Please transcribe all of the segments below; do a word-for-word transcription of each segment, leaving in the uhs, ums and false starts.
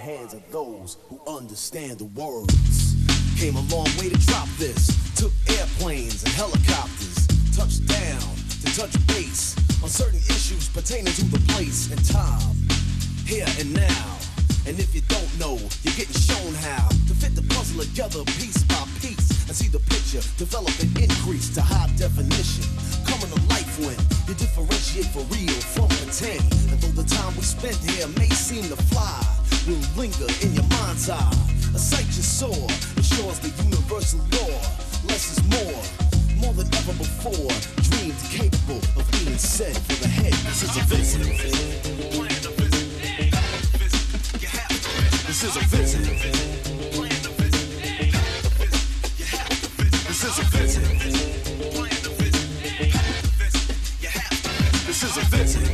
hands of those who understand the words. Came a long way to drop this. Took airplanes and helicopters. Touched down to touch base on certain issues pertaining to the place and time. Here and now. And if you don't know, you're getting shown how to fit the puzzle together piece by piece and see the picture develop and increase to high definition. Coming to life when you differentiate for real from pretend. And though the time we spent here may seem to fly, will linger in your mind's eye. A sight you saw assures the universal law. Less is more, more than ever before. Dreams capable of being said for the head. This is a visit. This is a visit. This is a visit. This is a visit.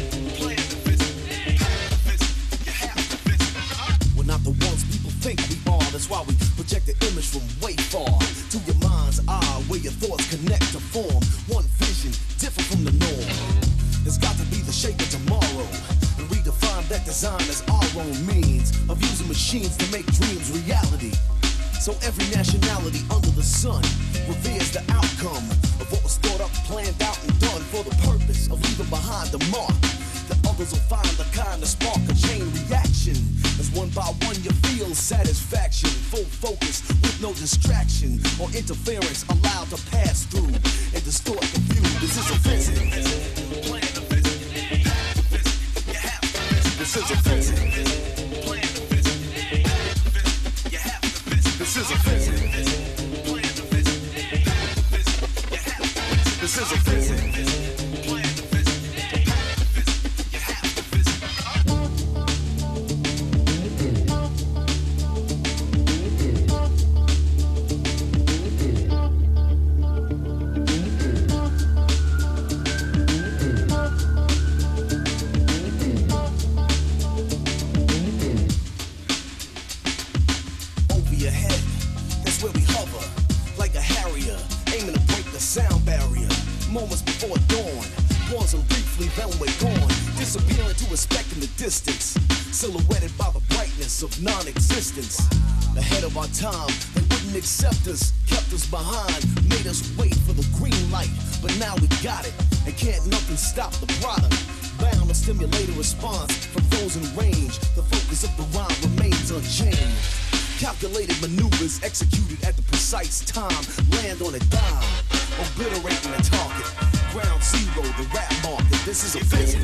We're not the ones people think we are. That's why we project the image from way far to your mind's eye, where your thoughts connect to form one vision, different from the norm. There's got to be the shape of tomorrow, and redefine that design as our own means of using machines to make dreams reality. So every nationality under the sun reveres the outcome of what was thought up, planned out, and done for the purpose of leaving behind the mark. The others will find the kind of spark a chain reaction. As one by one you feel satisfaction, full focus with no distraction or interference allowed to pass through and distort the view. This is a visit. This is a visit. This is a visit. This is a visit. Moments before dawn, pausing briefly, then we're gone, disappearing to a speck in the distance, silhouetted by the brightness of non-existence. Ahead of our time, they wouldn't accept us, kept us behind, made us wait for the green light, but now we got it, and can't nothing stop the product. Bound to stimulate a response from those in range, the focus of the rhyme remains unchanged. Calculated maneuvers executed at the precise time, land on a dime, obliterating the target. Ground zero, the rap market. This is a visit.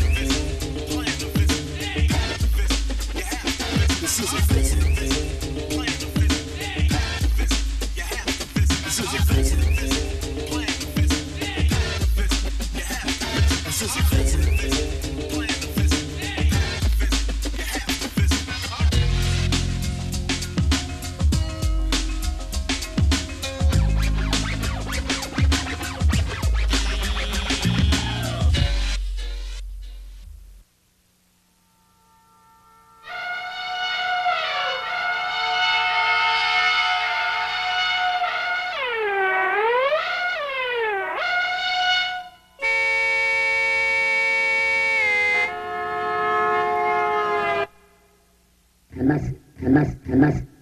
This is a visit. This is a visit. This is a visit. I must, I must, I must